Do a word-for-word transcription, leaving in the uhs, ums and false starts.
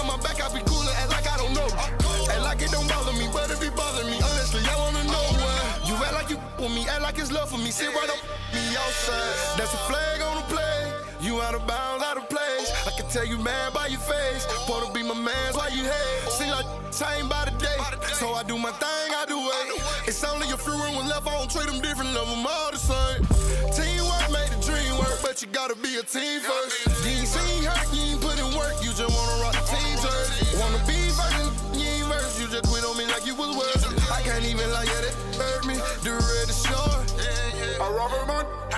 my back, I be cool and act like I don't know. Act like it don't bother me, but it be bothering me. Honestly, I wanna know why. You act like you with me, act like it's love for me. Sit right up me outside. That's a flag on the play. You out of bounds, out of place. I can tell you mad by your face. Supposed to be my man's why you hate. Seem like same by the day. So I do my thing, I do it. It's only a few rooms left, I don't treat them different, love them all the same. Teamwork made the dream work, but you gotta be a team first. You ain't seen hurt, you ain't put in work, you just wanna rock the team jersey. Wanna be first, you ain't verse, you just quit on me like you was worth it. I can't even lie, yeah, that hurt me. The red is short. I rock with my